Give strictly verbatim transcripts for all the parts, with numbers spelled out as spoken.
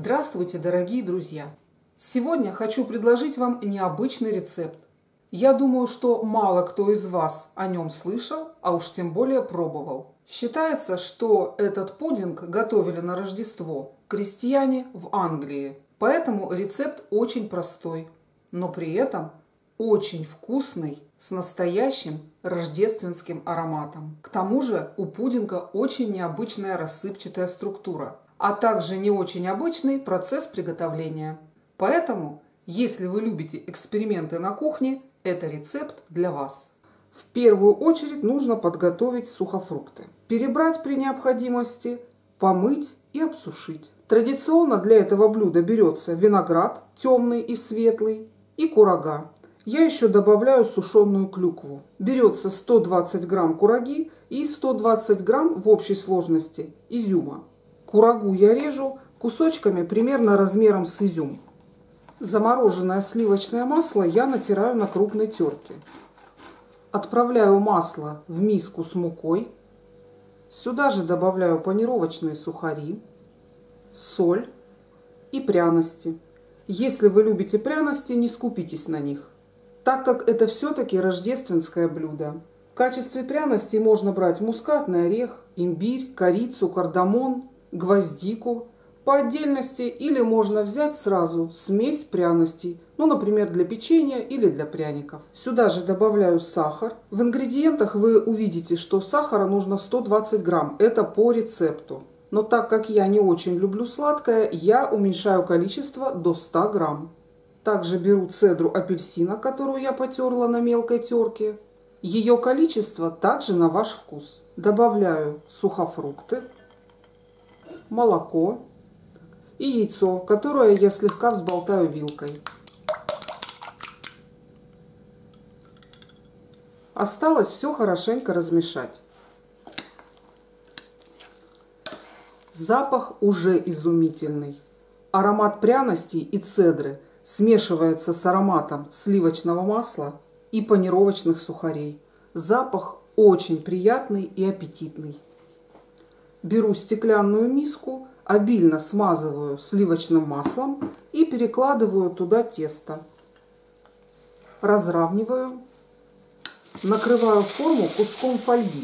Здравствуйте, дорогие друзья! Сегодня хочу предложить вам необычный рецепт. Я думаю, что мало кто из вас о нем слышал, а уж тем более пробовал. Считается, что этот пудинг готовили на Рождество крестьяне в Англии. Поэтому рецепт очень простой, но при этом очень вкусный, с настоящим рождественским ароматом. К тому же у пудинга очень необычная рассыпчатая структура, а также не очень обычный процесс приготовления. Поэтому, если вы любите эксперименты на кухне, это рецепт для вас. В первую очередь нужно подготовить сухофрукты. Перебрать при необходимости, помыть и обсушить. Традиционно для этого блюда берется виноград, темный и светлый, и курага. Я еще добавляю сушеную клюкву. Берется сто двадцать грамм кураги и сто двадцать грамм в общей сложности изюма. Курагу я режу кусочками примерно размером с изюм. Замороженное сливочное масло я натираю на крупной терке. Отправляю масло в миску с мукой. Сюда же добавляю панировочные сухари, соль и пряности. Если вы любите пряности, не скупитесь на них, так как это все-таки рождественское блюдо. В качестве пряностей можно брать мускатный орех, имбирь, корицу, кардамон, гвоздику по отдельности, или можно взять сразу смесь пряностей, ну, например, для печенья или для пряников. Сюда же добавляю сахар. В ингредиентах вы увидите, что сахара нужно сто двадцать грамм, это по рецепту. Но так как я не очень люблю сладкое, я уменьшаю количество до ста грамм. Также беру цедру апельсина, которую я потерла на мелкой терке. Ее количество также на ваш вкус. Добавляю сухофрукты, молоко и яйцо, которое я слегка взболтаю вилкой. Осталось все хорошенько размешать. Запах уже изумительный. Аромат пряностей и цедры смешивается с ароматом сливочного масла и панировочных сухарей. Запах очень приятный и аппетитный. Беру стеклянную миску, обильно смазываю сливочным маслом и перекладываю туда тесто. Разравниваю, накрываю форму куском фольги.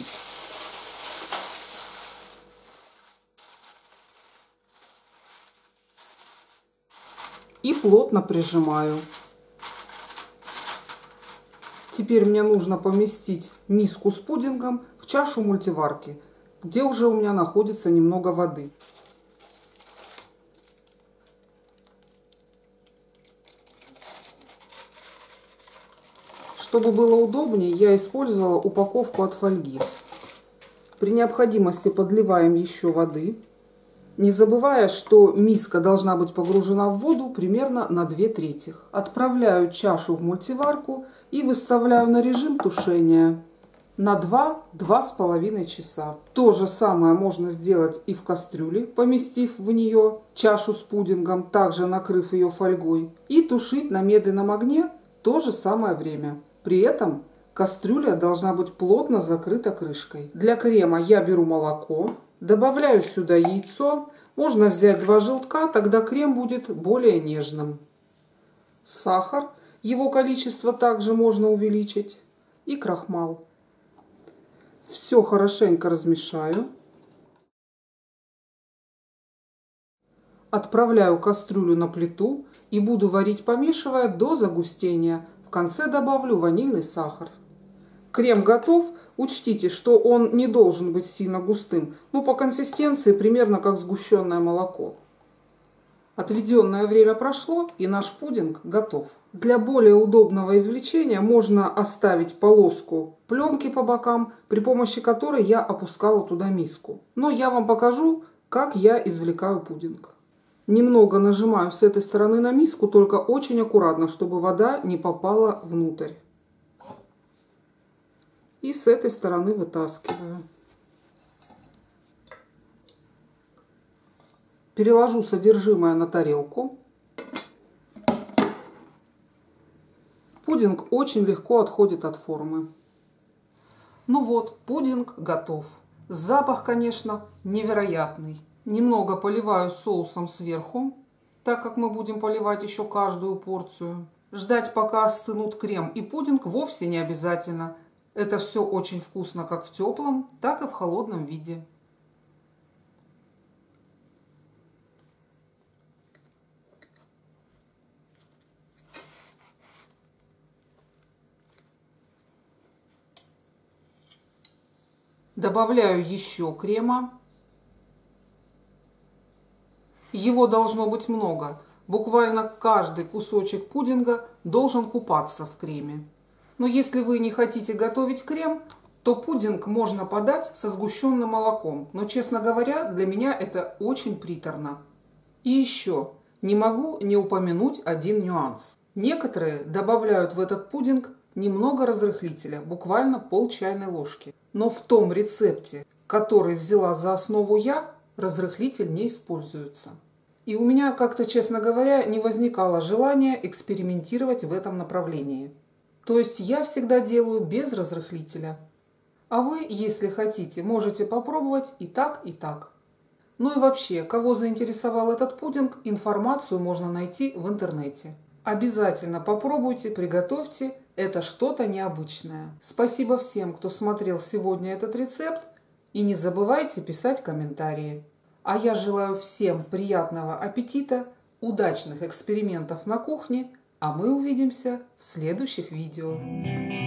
И плотно прижимаю. Теперь мне нужно поместить миску с пудингом в чашу мультиварки, где уже у меня находится немного воды. Чтобы было удобнее, я использовала упаковку от фольги. При необходимости подливаем еще воды, не забывая, что миска должна быть погружена в воду примерно на две трети. Отправляю чашу в мультиварку и выставляю на режим тушения на два-два с половиной часа. То же самое можно сделать и в кастрюле, поместив в нее чашу с пудингом, также накрыв ее фольгой, и тушить на медленном огне то же самое время. При этом кастрюля должна быть плотно закрыта крышкой. Для крема я беру молоко, добавляю сюда яйцо, можно взять два желтка, тогда крем будет более нежным. Сахар, его количество также можно увеличить, и крахмал. Все хорошенько размешаю. Отправляю кастрюлю на плиту и буду варить, помешивая до загустения. В конце добавлю ванильный сахар. Крем готов. Учтите, что он не должен быть сильно густым, но по консистенции примерно как сгущенное молоко. Отведенное время прошло, и наш пудинг готов. Для более удобного извлечения можно оставить полоску пленки по бокам, при помощи которой я опускала туда миску. Но я вам покажу, как я извлекаю пудинг. Немного нажимаю с этой стороны на миску, только очень аккуратно, чтобы вода не попала внутрь. И с этой стороны вытаскиваю. Переложу содержимое на тарелку. Пудинг очень легко отходит от формы. Ну вот, пудинг готов. Запах, конечно, невероятный. Немного поливаю соусом сверху. так как мы будем поливать еще каждую порцию. Ждать, пока остынут крем и пудинг, вовсе не обязательно. Это все очень вкусно как в теплом, так и в холодном виде. Добавляю еще крема. Его должно быть много. Буквально каждый кусочек пудинга должен купаться в креме. Но если вы не хотите готовить крем, то пудинг можно подать со сгущенным молоком. Но, честно говоря, для меня это очень приторно. И еще не могу не упомянуть один нюанс. Некоторые добавляют в этот пудинг немного разрыхлителя, буквально пол чайной ложки. Но в том рецепте, который взяла за основу я, разрыхлитель не используется. И у меня как-то, честно говоря, не возникало желания экспериментировать в этом направлении. То есть я всегда делаю без разрыхлителя. А вы, если хотите, можете попробовать и так, и так. Ну и вообще, кого заинтересовал этот пудинг, информацию можно найти в интернете. Обязательно попробуйте, приготовьте, это что-то необычное. Спасибо всем, кто смотрел сегодня этот рецепт, и не забывайте писать комментарии. А я желаю всем приятного аппетита, удачных экспериментов на кухне, а мы увидимся в следующих видео.